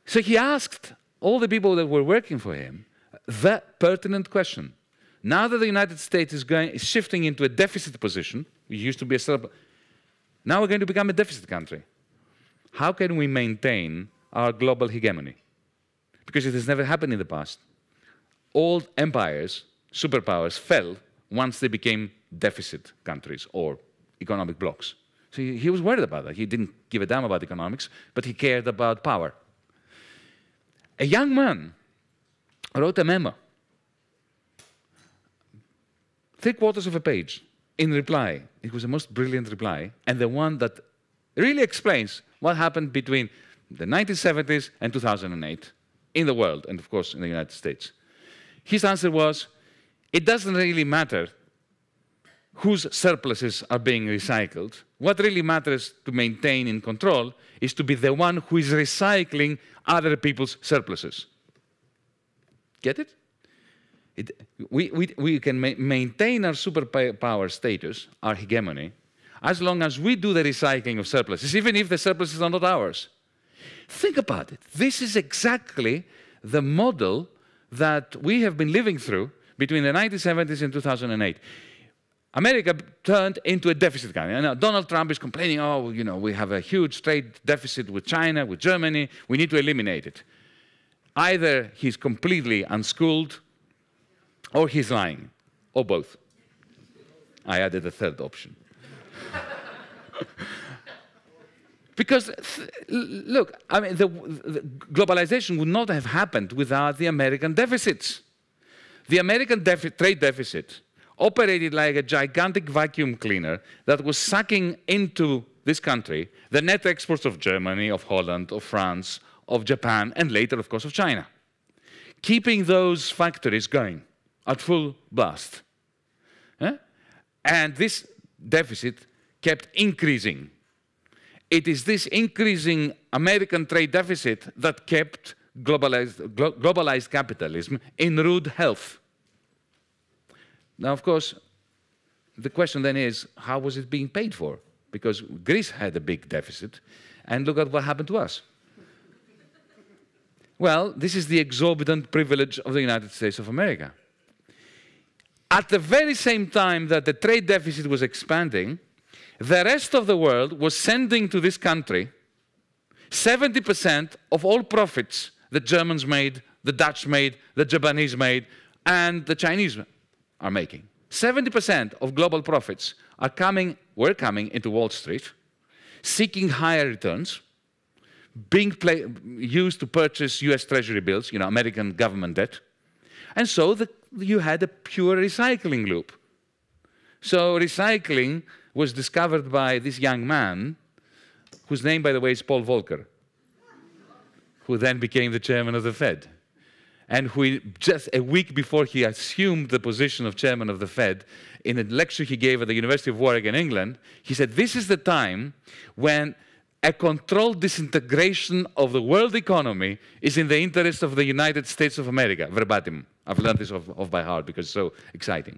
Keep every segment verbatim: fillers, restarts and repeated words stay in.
So he asked all the people that were working for him the pertinent question. Now that the United States is, going, is shifting into a deficit position, we used to be a surplus, now we're going to become a deficit country. How can we maintain our global hegemony? Because it has never happened in the past. All empires, superpowers, fell once they became deficit countries or economic blocs. So he, he was worried about that. He didn't give a damn about economics, but he cared about power. A young man wrote a memo, three quarters of a page, in reply. It was the most brilliant reply, and the one that really explains what happened between the nineteen seventies and two thousand eight in the world, and of course in the United States. His answer was, it doesn't really matter whose surpluses are being recycled. What really matters to maintain in control is to be the one who is recycling other people's surpluses. Get it? It we, we, we can ma maintain our superpower status, our hegemony, as long as we do the recycling of surpluses, even if the surpluses are not ours. Think about it. This is exactly the model that we have been living through between the nineteen seventies and two thousand eight. America turned into a deficit country. And now Donald Trump is complaining, oh, you know, we have a huge trade deficit with China, with Germany, we need to eliminate it. Either he's completely unschooled, or he's lying, or both. I added a third option. Because, look, I mean, the, the globalization would not have happened without the American deficits. The American defi- trade deficit operated like a gigantic vacuum cleaner that was sucking into this country the net exports of Germany, of Holland, of France, of Japan, and later, of course, of China, keeping those factories going at full blast. Eh? And this deficit kept increasing. It is this increasing American trade deficit that kept globalized, glo globalized capitalism in rude health. Now, of course, the question then is, how was it being paid for? Because Greece had a big deficit, and look at what happened to us. Well, this is the exorbitant privilege of the United States of America. At the very same time that the trade deficit was expanding, the rest of the world was sending to this country seventy percent of all profits the Germans made, the Dutch made, the Japanese made, and the Chinese are making. seventy percent of global profits are coming, were coming into Wall Street, seeking higher returns, being play, used to purchase U S Treasury bills, you know, American government debt. And so the, you had a pure recycling loop. So recycling was discovered by this young man, whose name, by the way, is Paul Volcker, who then became the chairman of the Fed. And who, just a week before he assumed the position of chairman of the Fed, in a lecture he gave at the University of Warwick in England, he said, this is the time when a controlled disintegration of the world economy is in the interest of the United States of America, verbatim. I've learned this off, off by heart because it's so exciting.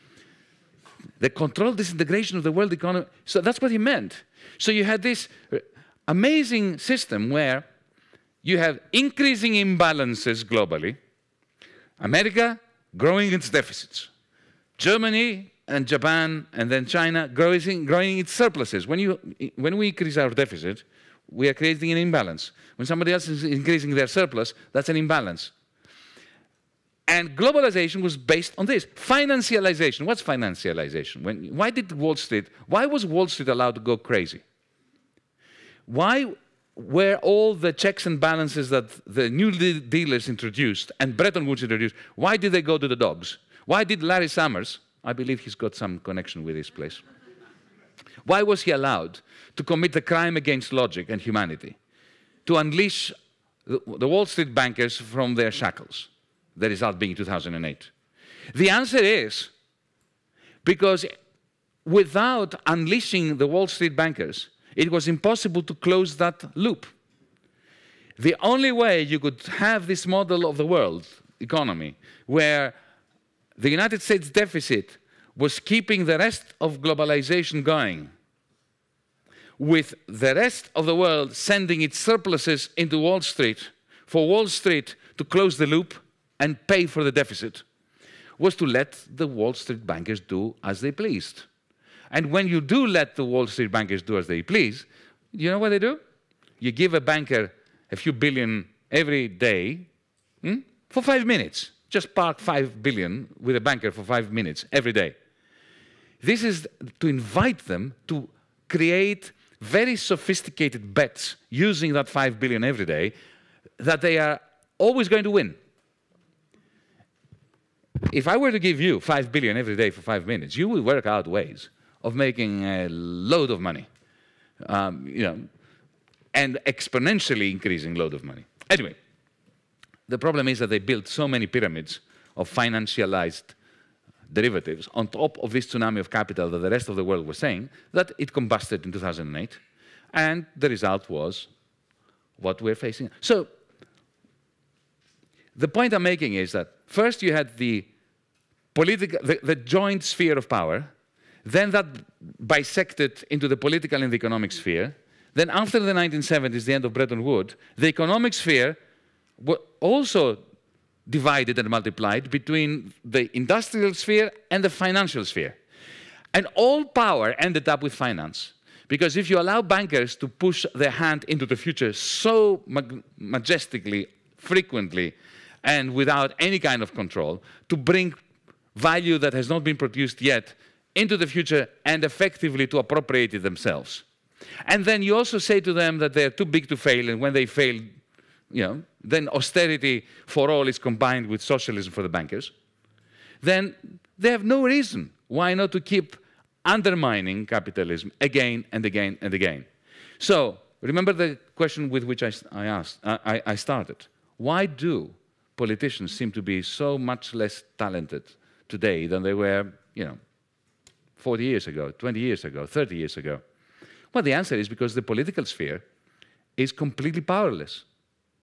The controlled disintegration of the world economy, so that's what he meant. So you had this amazing system where you have increasing imbalances globally, America growing its deficits, Germany and Japan and then China growing, growing its surpluses. When, you, when we increase our deficit, we are creating an imbalance. When somebody else is increasing their surplus, that's an imbalance. And globalization was based on this. Financialization. What's financialization? When, why did Wall Street, why was Wall Street allowed to go crazy? Why were all the checks and balances that the new dealers introduced and Bretton Woods introduced, why did they go to the dogs? Why did Larry Summers, I believe he's got some connection with this place, why was he allowed to commit the crime against logic and humanity, to unleash the, the Wall Street bankers from their shackles? The result being two thousand eight. The answer is because without unleashing the Wall Street bankers, it was impossible to close that loop. The only way you could have this model of the world economy where the United States deficit was keeping the rest of globalization going, with the rest of the world sending its surpluses into Wall Street for Wall Street to close the loop and pay for the deficit was to let the Wall Street bankers do as they pleased. And when you do let the Wall Street bankers do as they please, you know what they do? You give a banker a few billion every day hmm, for five minutes. Just park five billion with a banker for five minutes every day. This is to invite them to create very sophisticated bets using that five billion every day that they are always going to win. If I were to give you five billion every day for five minutes, you would work out ways of making a load of money, um, you know, and exponentially increasing load of money. Anyway, the problem is that they built so many pyramids of financialized derivatives on top of this tsunami of capital that the rest of the world was saying, that it combusted in two thousand eight, and the result was what we're facing. So the point I'm making is that first you had the political, the, the joint sphere of power, then that bisected into the political and the economic sphere. Then after the nineteen seventies, the end of Bretton Woods, the economic sphere also divided and multiplied between the industrial sphere and the financial sphere. And all power ended up with finance. Because if you allow bankers to push their hand into the future so mag majestically, frequently, and without any kind of control, to bring value that has not been produced yet into the future and effectively to appropriate it themselves. And then you also say to them that they're too big to fail, and when they fail, you know, then austerity for all is combined with socialism for the bankers, then they have no reason why not to keep undermining capitalism again and again and again. So remember the question with which I, I asked, I, I started. Why do politicians seem to be so much less talented today than they were, you know, forty years ago, twenty years ago, thirty years ago? Well, the answer is because the political sphere is completely powerless.